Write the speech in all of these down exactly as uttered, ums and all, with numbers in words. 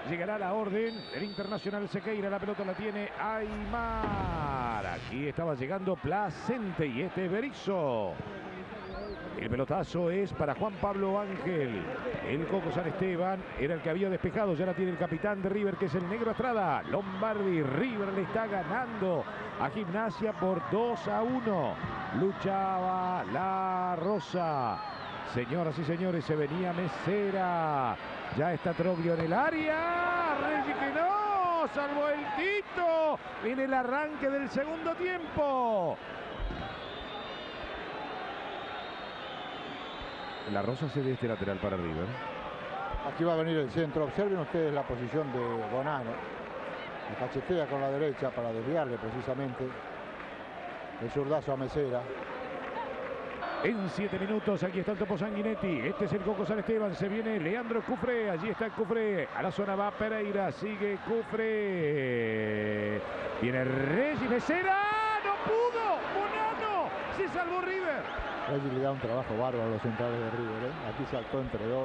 Llegará la orden del Internacional Sequeira. La pelota la tiene Aymar. Aquí estaba llegando Placente y este es Berizzo. El pelotazo es para Juan Pablo Ángel. El Coco San Esteban era el que había despejado. Ya la tiene el capitán de River, que es el Negro Estrada. Lombardi. River le está ganando a Gimnasia por dos a uno. Luchaba La Rosa. Señoras y señores, se venía Mesera. Ya está Troglio en el área. Reggi que no. Salvó el Tito. Viene el arranque del segundo tiempo. La Rosa cede este lateral para River. Aquí va a venir el centro. Observen ustedes la posición de Bonano. La cachetea con la derecha para desviarle precisamente el zurdazo a Mesera. En siete minutos, aquí está el Topo Sanguinetti. Este es el Coco San Esteban. Se viene Leandro Cufré. Allí está Cufré. A la zona va Pereira. Sigue Cufré. Viene Reggi. Mesera. ¡No pudo! ¡Bonano! Se salvó River. Reggi le da un trabajo bárbaro a los centrales de River, ¿eh? Aquí saltó entre dos.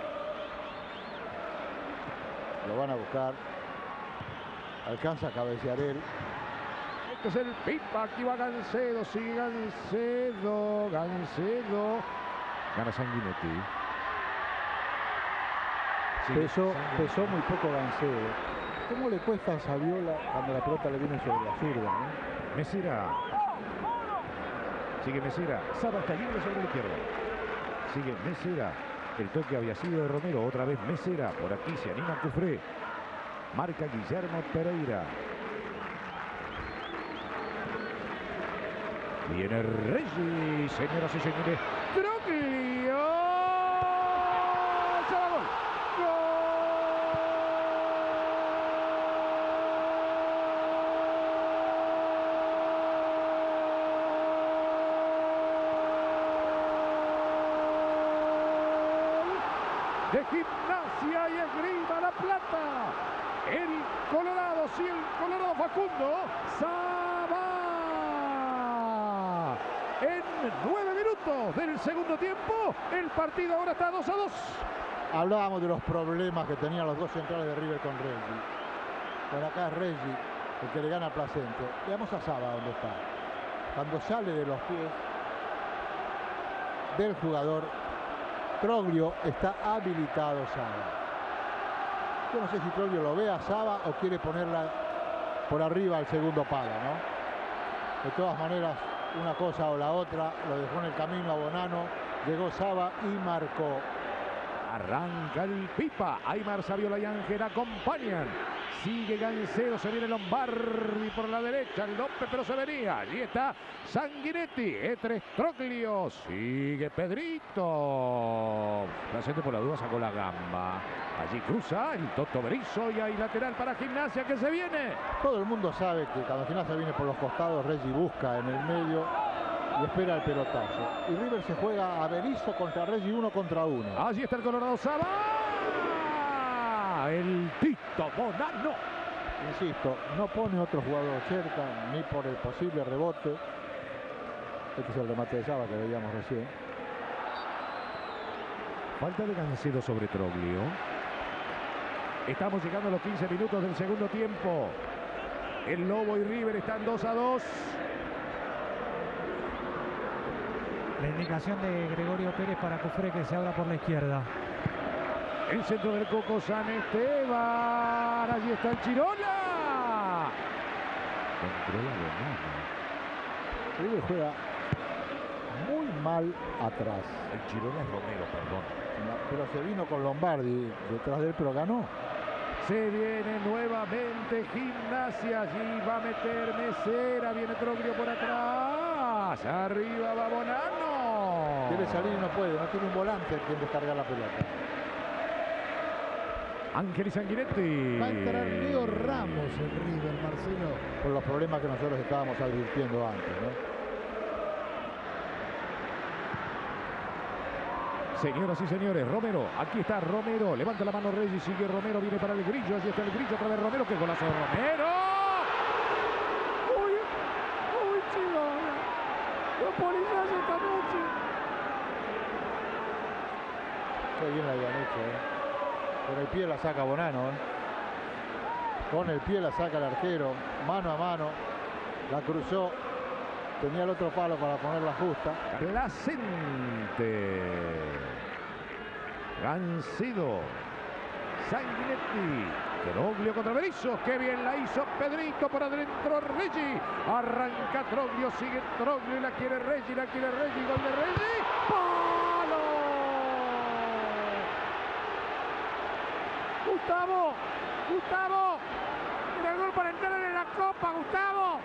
Lo van a buscar. Alcanza a cabecear él. Este es el Pipa. Aquí va Gancedo. Sigue Gancedo. Gancedo. Gana Sanguinetti. Sigue Pesó, Sanguinetti. pesó muy poco Gancedo. ¿Cómo le cuesta a Saviola cuando la pelota le viene sobre la zurda, ¿no? Mesera. Sigue Mesera. Saba está libre sobre la izquierda. Sigue Mesera. El toque había sido de Romero. Otra vez Mesera. Por aquí se anima Cufré. Marca Guillermo Pereira. Viene Reggi. Señoras y señores. Troglio. Se va gol. De Gimnasia y Esgrima La Plata. El Colorado, sí, el Colorado Facundo. Saba. En nueve minutos del segundo tiempo. El partido ahora está dos a dos. Hablábamos de los problemas que tenían los dos centrales de River con Reggi. Por acá es Reggi el que le gana a Placente. Veamos a Saba donde está. Cuando sale de los pies del jugador Troglio, está habilitado Saba. Yo no sé si Troglio lo ve a Saba o quiere ponerla por arriba al segundo palo, ¿no? De todas maneras, una cosa o la otra, lo dejó en el camino a Bonano, llegó Saba y marcó. Arranca el Pipa. Aymar, Saviola y Ángel acompañan. Sigue Gancedo, se viene Lombardi por la derecha, el López, pero se venía. Allí está Sanguinetti, Etres Troglio, sigue Pedrito. Placente por la duda sacó la gamba. Allí cruza el Toto Berizzo y hay lateral para Gimnasia que se viene. Todo el mundo sabe que cuando Gimnasia viene por los costados, Reggi busca en el medio y espera el pelotazo. Y River se juega a Berizzo contra Reggi uno contra uno. Allí está el Colorado Saba. El Tito Bonano. Insisto, no pone otro jugador cerca, ni por el posible rebote. Este es el remate de Saba que veíamos recién. Falta de Gancedo sobre Troglio. Estamos llegando a los quince minutos del segundo tiempo. El Lobo y River están dos a dos. La indicación de Gregorio Pérez para Cufré, que se abra por la izquierda. El centro del Coco San Esteban. Allí está el Chirola. Controla Bonano. River juega muy mal atrás. El Chirola es Romero, perdón. Pero se vino con Lombardi detrás de él, pero ganó. Se viene nuevamente Gimnasia. Allí va a meter Mesera. Viene Troglio por atrás. Arriba va Bonano. Quiere salir y no puede. No tiene un volante quien descarga la pelota. Ángel y Sanguinetti. Va a entrar Leo Ramos en River, Marcelo. Por los problemas que nosotros estábamos advirtiendo antes, ¿no? Señoras y señores, Romero, aquí está Romero, levanta la mano Reggi, sigue Romero, viene para el Grillo, allí está el Grillo, otra vez Romero, qué golazo de Romero. ¡Uy! ¡Uy, Chirola! ¡Los policías esta noche! Qué bien la habían hecho, ¿eh? Con el pie la saca Bonano, ¿eh? Con el pie la saca el arquero, mano a mano, la cruzó, tenía el otro palo para ponerla justa. Placente, Gancedo, Sanguinetti, Troglio contra Berizzo, qué bien la hizo Pedrito por adentro, Reggi, arranca Troglio, sigue Troglio y la quiere Reggi, la quiere Reggi, gol de Reggi, ¡palo! Gustavo, Gustavo, era el gol para entrar en la Copa, Gustavo.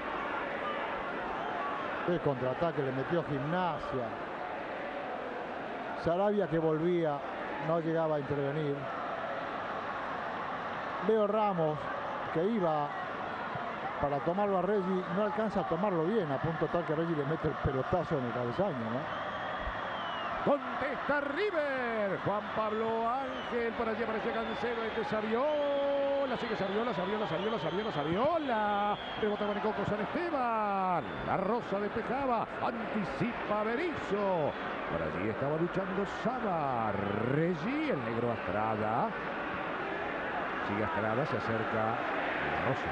El contraataque le metió Gimnasia. Sarabia, que volvía, no llegaba a intervenir. Leo Ramos, que iba para tomarlo a Reggi, no alcanza a tomarlo bien, a punto tal que Reggi le mete el pelotazo en el cabezaño, ¿no? Contesta River, Juan Pablo Ángel, por allí apareció Gancedo, este Saviola, sigue Saviola, Saviola, Saviola, Saviola, Saviola, rebota con el Coco San Esteban, la Rosa despejaba, anticipa Berizzo, por allí estaba luchando Saba, Reggi, el negro Astrada, sigue Astrada, se acerca la Rosa.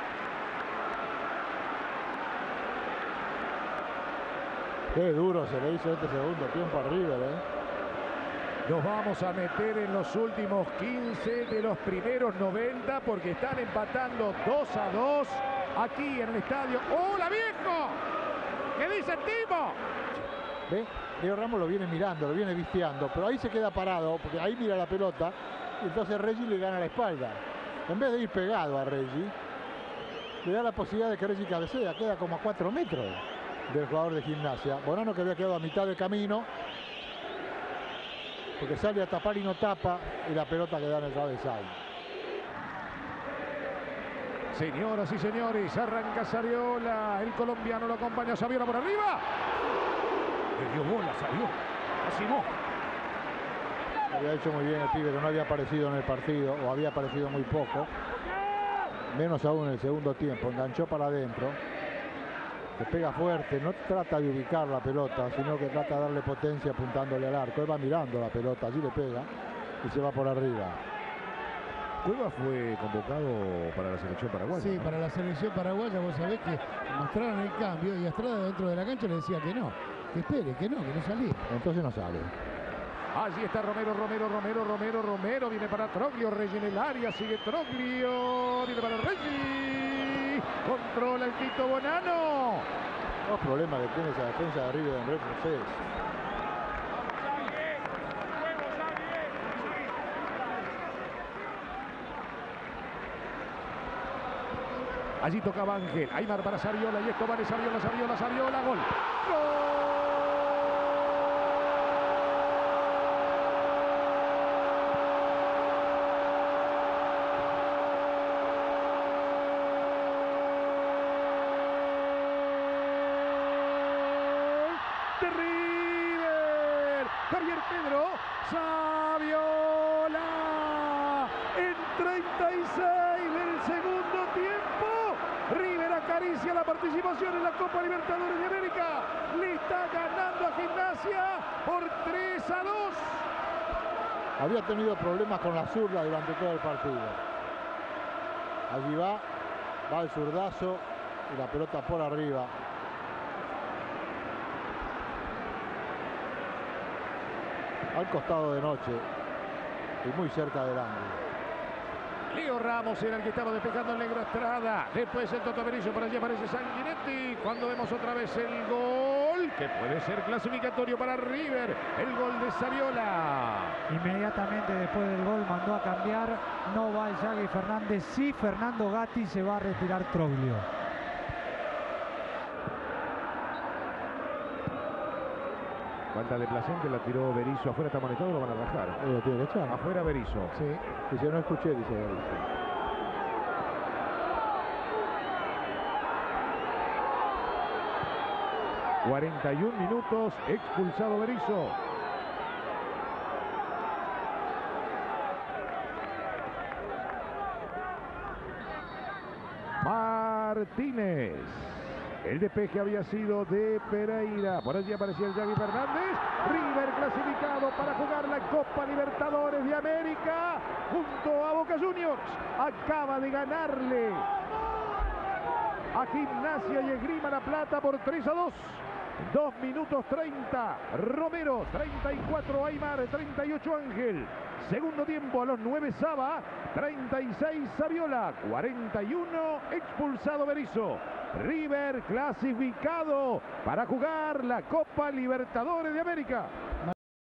Qué duro se le hizo este segundo tiempo a River, ¿eh? Nos vamos a meter en los últimos quince de los primeros noventa porque están empatando dos a dos aquí en el estadio. ¡Hola, viejo! ¿Qué dice el tipo? ¿Ve? Leo Ramos lo viene mirando, lo viene visteando, pero ahí se queda parado porque ahí mira la pelota y entonces Reggi le gana la espalda. En vez de ir pegado a Reggi, le da la posibilidad de que Reggi cabecea, queda como a cuatro metros del jugador de Gimnasia. Bonano, que había quedado a mitad del camino, porque sale a tapar y no tapa, y la pelota queda en el travesaño. Señoras y señores, arranca Saviola, el colombiano lo acompaña, Saviola por arriba. Le dio bola, Saviola, así no. Había hecho muy bien el pibe, que no había aparecido en el partido, o había aparecido muy poco, menos aún en el segundo tiempo. Enganchó para adentro, se pega fuerte, no trata de ubicar la pelota, sino que trata de darle potencia apuntándole al arco. Él va mirando la pelota, allí le pega y se va por arriba. Cueva fue convocado para la selección paraguaya. Sí, ¿no? para la selección paraguaya, vos sabés que mostraron el cambio y Astrada dentro de la cancha le decía que no, que espere, que no, que no salía. Entonces no sale. Allí está Romero, Romero, Romero, Romero, Romero, viene para Troglio, Reggi en el área, sigue Troglio, viene para Reggi, controla el Tito Bonano. Los problemas que tiene esa defensa de River en retroceso. Allí tocaba Ángel, Aymar para Saviola y esto vale Saviola, Saviola, Saviola, gol. ¡Gol! De River, Javier Pedro Saviola en treinta y seis del segundo tiempo. River acaricia la participación en la Copa Libertadores de América, le está ganando a Gimnasia por tres a dos. Había tenido problemas con la zurda durante todo el partido. Allí va, va el zurdazo y la pelota por arriba. Al costado de Noche y muy cerca del ángulo. Leo Ramos era el que estaba despejando el negro Estrada. Después el Toto Berizzo, por allí aparece Sanguinetti. Cuando vemos otra vez el gol, que puede ser clasificatorio para River, el gol de Saviola. Inmediatamente después del gol mandó a cambiar, no va el Yagui Fernández, sí Fernando Gatti, se va a retirar Troglio. Falta de Placente, la tiró Berizzo afuera, está amonestado, lo van a rajar. Eh, Lo tiene que echar. Afuera Berizzo. Sí. Dice, no escuché, dice Berizzo. cuarenta y un minutos, expulsado Berizzo. Martínez. El despeje había sido de Pereira. Por allí aparecía el Yagui Fernández. River clasificado para jugar la Copa Libertadores de América junto a Boca Juniors. Acaba de ganarle a Gimnasia y Esgrima La Plata por tres a dos. dos minutos treinta. Romero, treinta y cuatro Aymar, treinta y ocho Ángel. Segundo tiempo a los nueve Saba, treinta y seis Saviola, cuarenta y uno expulsado Berizzo. River clasificado para jugar la Copa Libertadores de América.